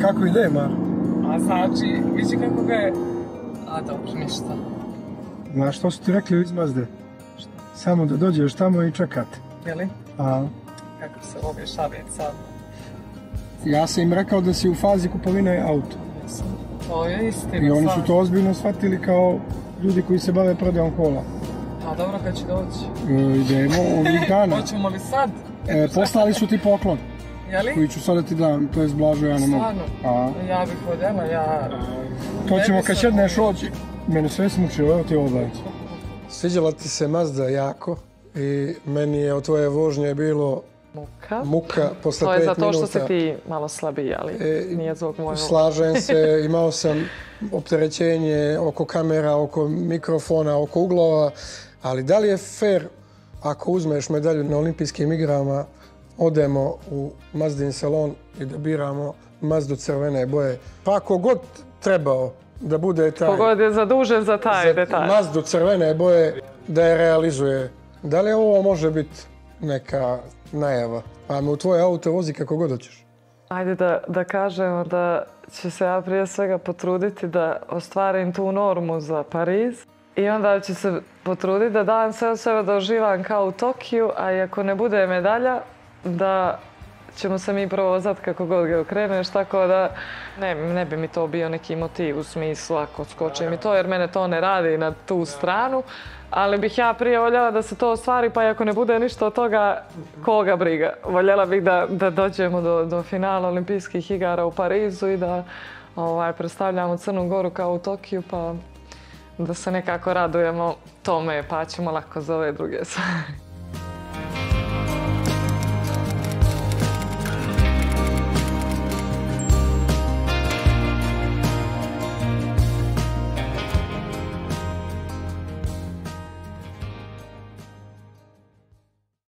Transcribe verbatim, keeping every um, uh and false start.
Kako ide, Mar? A znači, vidi kako ga je... A dobro, ništa. Znaš što su ti rekli iz Mazde? Šta? Samo da dođeš tamo i čekati. Jeli? A, Kako se voliš šaliti sad? ja sam im rekao da si u fazi kupovine auto. Jesam. To je istina. I oni su sad. to ozbiljno shvatili kao ljudi koji se bave prodajom kola. A dobro, kad će doći? E, idemo ovih dana. Hoćemo li sad? E, poslali su ti poklon. Jeli? Koji ću sad da ti dam, to je Blažo, ja ne mogu. Stvarno? A, Ja bih voljela, ja... to Ne ćemo bi kad se sjedneš mogla. ođi. Mene sve smučilo, evo ti ovo gledaj. Sviđala ti se Mazda jako i meni je od tvoje vožnje bilo Muka. muka posle To je pet zato što minuta. si ti malo slabiji, ali E, nije zbog mojeg. Slažem se, imao sam opterećenje oko kamera, oko mikrofona, oko uglova, ali da li je fair ako uzmeš medalju na olimpijskim igrama, odemo u Mazdin salon i da biramo Mazdu crvene boje. Pa ako god trebao da bude taj... Kogod je zadužen za taj za detalj. Mazdu crvene boje da je realizuje. Da li ovo može biti neka najava? Pa me u tvoje auto vozi kako god hoćeš. Ajde da, da kažemo da ću se ja prije svega potruditi da ostvarim tu normu za Pariz. I onda ću se potruditi da dam sve od sebe da uživam kao u Tokiju, a i ako ne bude medalja, da ćemo se mi provozati kako god ga okreneš, tako da ne, ne bi mi to bio neki motiv u smislu ako skoči mi to, jer mene to ne radi na tu stranu, ali bih ja prije voljela da se to ostvari, pa i ako ne bude ništa od toga, koga briga. Voljela bih da, da dođemo do, do finala olimpijskih igara u Parizu i da ovaj, predstavljamo Crnu Goru kao u Tokiju, pa da se nekako radujemo tome, pa ćemo lako za ove druge stvari.